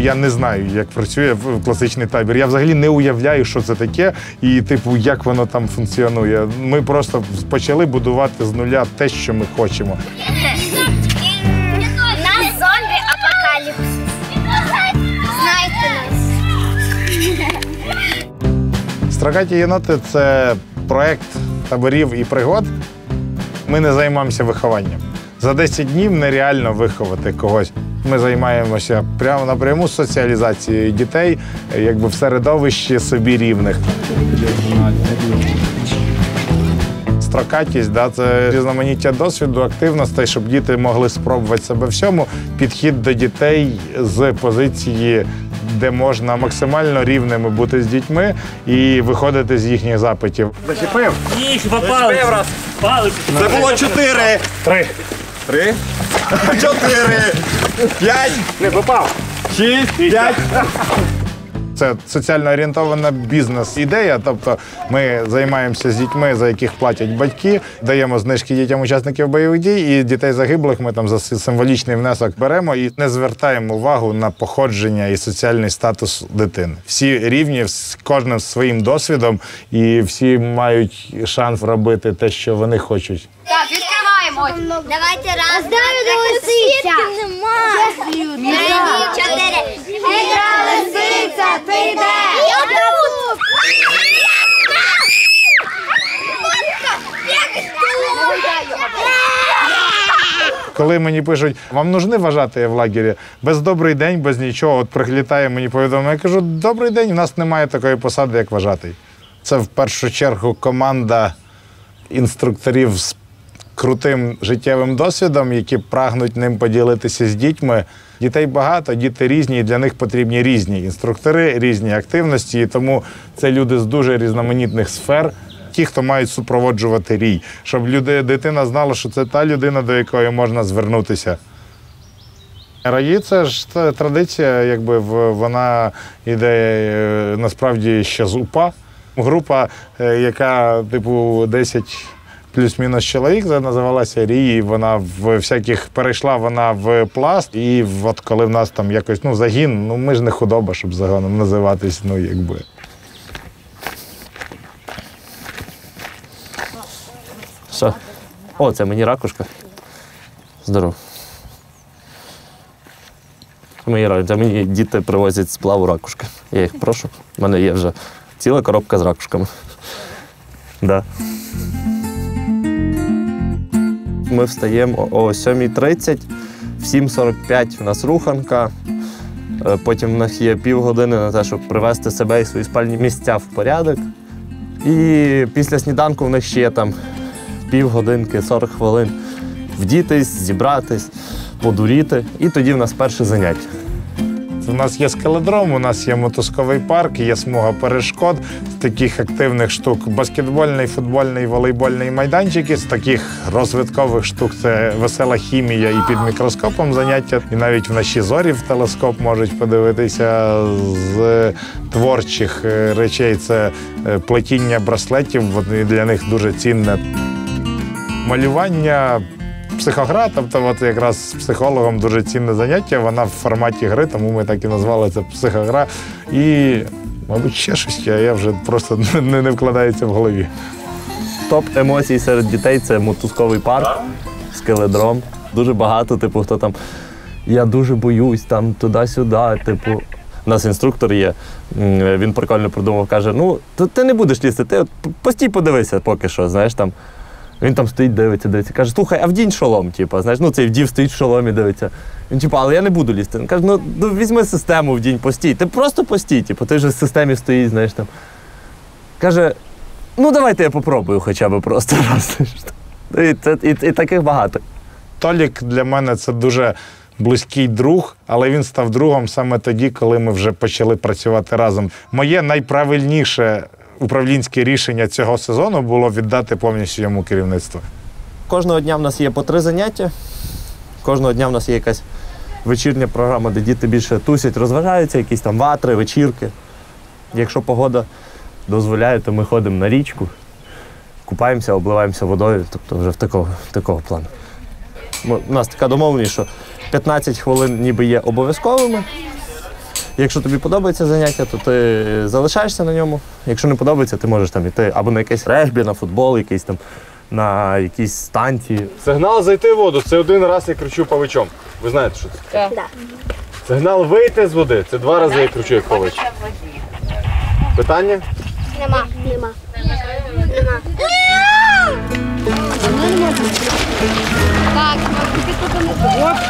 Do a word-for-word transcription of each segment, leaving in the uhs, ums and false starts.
Я не знаю, як працює класичний табір. Я взагалі не уявляю, що це таке і, типу, як воно там функціонує. Ми просто почали будувати з нуля те, що ми хочемо. У нас зомбі-апокаліпсис. Знайте нас. «Строгаті єноти» – це проєкт таборів і пригод. Ми не займаємося вихованням. За десять днів нереально виховати когось. Ми займаємося прямо напряму соціалізацією дітей, якби в середовищі собі рівних. Строкатість, да, це різноманіття досвіду, активностей, щоб діти могли спробувати себе всьому. Підхід до дітей з позиції, де можна максимально рівними бути з дітьми і виходити з їхніх запитів. Зачепив? Ні, хіба палець. Палець. Це було чотири. Три. Три. Чотири. П'ять. Не попав. Шість. П'ять. Це соціально орієнтована бізнес-ідея, тобто ми займаємося з дітьми, за яких платять батьки, даємо знижки дітям учасників бойових дій, і дітей загиблих ми там за символічний внесок беремо і не звертаємо увагу на походження і соціальний статус дитини. Всі рівні, кожним своїим досвідом, і всі мають шанс робити те, що вони хочуть. Так, відкриваємо. Давайте раз, два, три. Свідків нема. Три, чотири. Гідра лисиця, ти йде. Коли мені пишуть, вам нужны вважати в лагері? Без добрий день, без нічого. От прилітає мені повідомлення. Я кажу, добрий день, у нас немає такої посади, як вважатий. Це в першу чергу команда інструкторів з крутим життєвим досвідом, які прагнуть ним поділитися з дітьми. Дітей багато, діти різні, і для них потрібні різні інструктори, різні активності, і тому це люди з дуже різноманітних сфер. Ті, хто мають супроводжувати рій, щоб люди, дитина знала, що це та людина, до якої можна звернутися. Раї – це ж традиція, якби вона йде насправді ще з УПА. Група, яка типу десять плюс-мінус чоловік, називалася Рії, вона в всяких перейшла вона в пласт, і от коли в нас там якось ну загін, ну ми ж не худоба, щоб загоном називатись, ну якби. Що? О, це мені ракушка. Здорово. Мої ракушки. Це мені діти привозять з плаву ракушки. Я їх прошу. У мене є вже ціла коробка з ракушками. Да. Ми встаємо о сьомій тридцять, в сім сорок п'ять у нас руханка. Потім в нас є півгодини на те, щоб привести себе і свої спальні місця в порядок. І після сніданку в них ще там півгодинки, сорок хвилин вдітись, зібратись, подуріти. І тоді в нас перше заняття. У нас є скеледром, у нас є мотузковий парк, є смуга перешкод. З таких активних штук баскетбольний, футбольний, волейбольний майданчики. З таких розвиткових штук це весела хімія і під мікроскопом заняття. І навіть вночі зорі в телескоп можуть подивитися. З творчих речей це плетіння браслетів, для них дуже цінне. Малювання, психогра, тобто от якраз з психологом дуже цінне заняття, вона в форматі гри, тому ми так і назвали це психогра. І, мабуть, ще щось, а я вже просто не, не вкладається в голові. Топ емоцій серед дітей – це мотузковий парк, скеледром. Дуже багато, типу, хто там, я дуже боюсь, там, туди-сюди, типу. У нас інструктор є, він прикольно придумав, каже, ну, ти не будеш лізти, ти постій подивися поки що, знаєш, там. Він там стоїть, дивиться, дивиться. Каже, слухай, а вдінь шолом, типу, знаєш, ну цей вдів стоїть в шоломі, дивиться. Він, типу, але я не буду лізти. Він каже, ну, ну візьми систему, вдінь, постій. Ти просто постій, типу, ти ж в системі стоїть, знаєш, там. Каже, ну давайте я попробую хоча б просто раз. І, це, і, і таких багато. Толік для мене це дуже близький друг, але він став другом саме тоді, коли ми вже почали працювати разом. Моє найправильніше управлінське рішення цього сезону було віддати повністю йому керівництво. Кожного дня в нас є по три заняття. Кожного дня в нас є якась вечірня програма, де діти більше тусять, розважаються, якісь там ватри, вечірки. Якщо погода дозволяє, то ми ходимо на річку, купаємося, обливаємося водою, тобто вже в такого, такого плану. У нас така домовленість, що п'ятнадцять хвилин ніби є обов'язковими, Якщо тобі подобається заняття, то ти залишаєшся на ньому. Якщо не подобається, ти можеш там іти або на якесь регбі, на футбол, якийсь там, на якісь станції. Сигнал зайти в воду, це один раз я кричу павичом. Ви знаєте, що це? Так. Сигнал вийти з води, це два рази я кричу як павич. Питання? Нема. Нема. Нема. Так, тобі тут не було.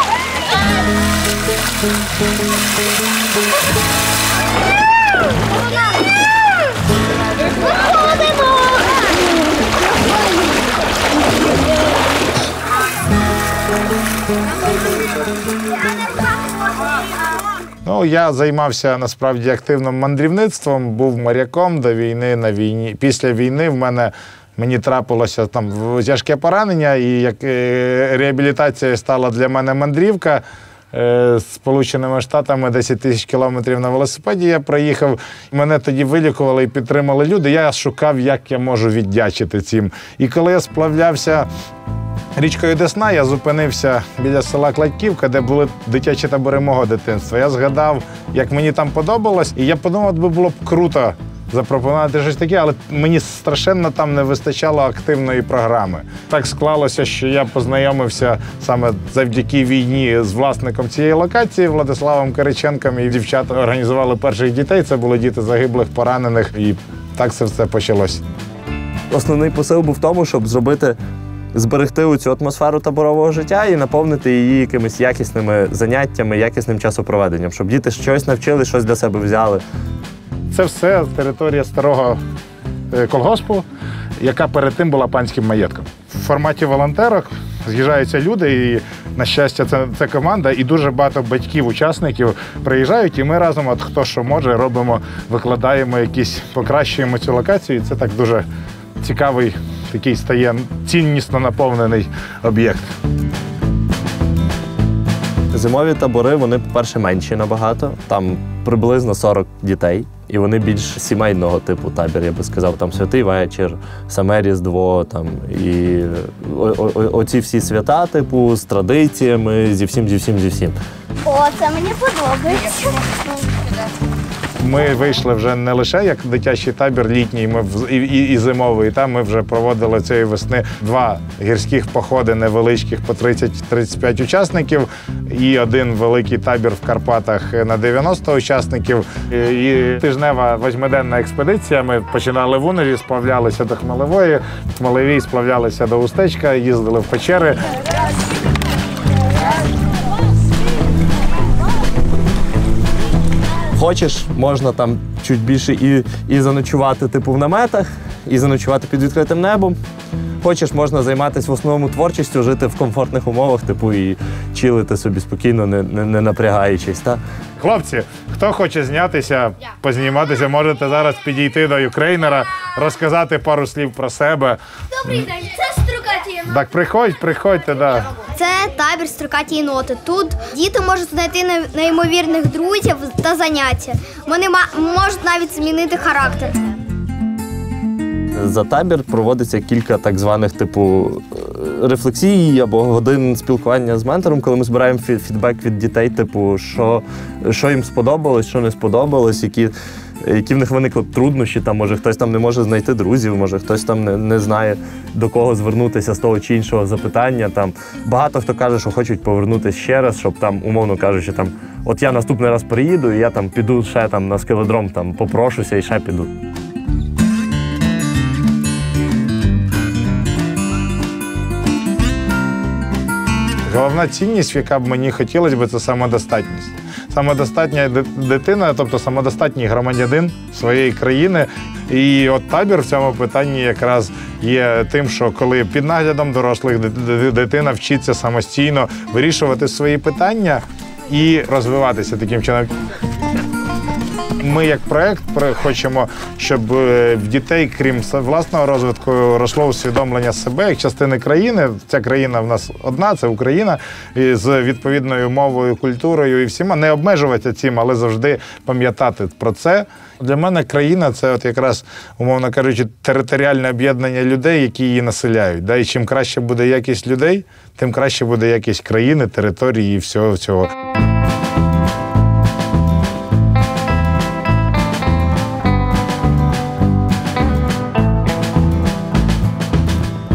Ну, я займався насправді активним мандрівництвом, був моряком до війни, на війні. Після війни в мене мені трапилося там тяжке поранення, і як е, реабілітація стала для мене мандрівка. Е, з Сполученими Штатами десять тисяч кілометрів на велосипеді я проїхав. Мене тоді вилікували і підтримали люди. Я шукав, як я можу віддячити цим. І коли я сплавлявся річкою Десна, я зупинився біля села Кладьківка, де були дитячі табори мого дитинства. Я згадав, як мені там подобалось, і я подумав, би було б круто запропонувати щось таке, але мені страшенно там не вистачало активної програми. Так склалося, що я познайомився саме завдяки війні з власником цієї локації, Владиславом Кириченком, і дівчата організували перших дітей. Це були діти загиблих, поранених, і так це все почалось. Основний посил був в тому, щоб зробити, зберегти цю атмосферу таборового життя і наповнити її якимись якісними заняттями, якісним часопроведенням, щоб діти щось навчили, щось для себе взяли. Це все територія старого колгоспу, яка перед тим була панським маєтком. В форматі волонтерок з'їжджаються люди, і, на щастя, це, це команда, і дуже багато батьків, учасників приїжджають, і ми разом, от хто що може, робимо, викладаємо якісь, покращуємо цю локацію, і це так дуже цікавий, такий стає ціннісно наповнений об'єкт. Зимові табори, вони, по-перше, менші набагато, там приблизно сорок дітей, і вони більш сімейного типу табір, я би сказав, там Святий Вечір, саме Різдво, там, і оці всі свята, типу, з традиціями, зі всім, зі всім, зі всім. О, це мені подобається. Ми вийшли вже не лише як дитячий табір літній, ми в- і, і, і зимовий. Там ми вже проводили цієї весни два гірських походи невеличких по тридцять - тридцять п'ять учасників і один великий табір в Карпатах на дев'яносто учасників. І, і тижнева восьмиденна експедиція. Ми починали в Унері, сплавлялися до Хмелевої, в Хмелевій сплавлялися до Устечка, їздили в печери. Хочеш, можна там чуть більше і, і заночувати типу в наметах, і заночувати під відкритим небом. Хочеш, можна займатися в основному творчістю, жити в комфортних умовах, типу, і чилити собі спокійно, не, не, не напрягаючись. Та? Хлопці, хто хоче знятися, позніматися, можете зараз підійти до юкрейнера, розказати пару слів про себе. Добрий день, це Строкаті. Так, приходь, приходьте, да. Це табір Строкаті єноти. Тут діти можуть знайти не- неймовірних друзів та заняття. Вони ма- можуть навіть змінити характер. За табір проводиться кілька так званих типу рефлексій або годин спілкування з ментором, коли ми збираємо фі- фідбек від дітей, типу, що, що їм сподобалось, що не сподобалось, які, які в них виникли труднощі. Там, може, хтось там не може знайти друзів, може, хтось там не, не знає, до кого звернутися з того чи іншого запитання. Там, багато хто каже, що хочуть повернутися ще раз, щоб там, умовно кажучи, там, от я наступний раз приїду, і я там піду ще там на скеледром, там, попрошуся і ще піду. Головна цінність, яка б мені хотілося б, це самодостатність. Самодостатня ди- дитина, тобто самодостатній громадянин своєї країни. І от табір в цьому питанні якраз є тим, що коли під наглядом дорослих ди- ди- дитина вчиться самостійно вирішувати свої питання і розвиватися таким чином. Ми як проект про- хочемо, щоб е, в дітей, крім с- власного розвитку, росло усвідомлення себе як частини країни. Ця країна в нас одна, це Україна, і з відповідною мовою, культурою і всіма. Не обмежуватися цим, але завжди пам'ятати про це. Для мене країна – це от якраз, умовно кажучи, територіальне об'єднання людей, які її населяють. Да? І чим краще буде якість людей, тим краще буде якість країни, території і всього цього.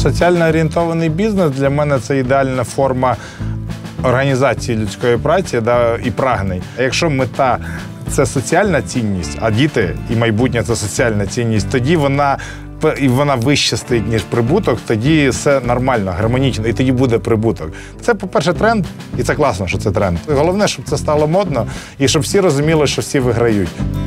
Соціально орієнтований бізнес для мене це ідеальна форма організації людської праці, да, і прагнень. А якщо мета це соціальна цінність, а діти і майбутнє це соціальна цінність, тоді вона і вона вище стоїть, ніж прибуток, тоді все нормально, гармонічно, і тоді буде прибуток. Це, по-перше, тренд, і це класно, що це тренд. Головне, щоб це стало модно, і щоб всі розуміли, що всі виграють.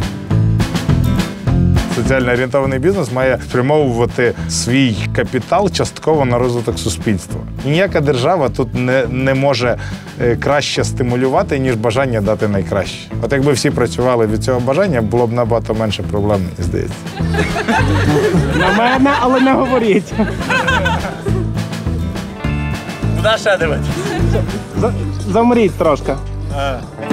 Соціально орієнтований бізнес має спрямовувати свій капітал частково на розвиток суспільства. І ніяка держава тут не, не може краще стимулювати, ніж бажання дати найкраще. От якби всі працювали від цього бажання, було б набагато менше проблем, мені здається. На мене, але не говоріть. Куди ще дивитися? Замріть трошки.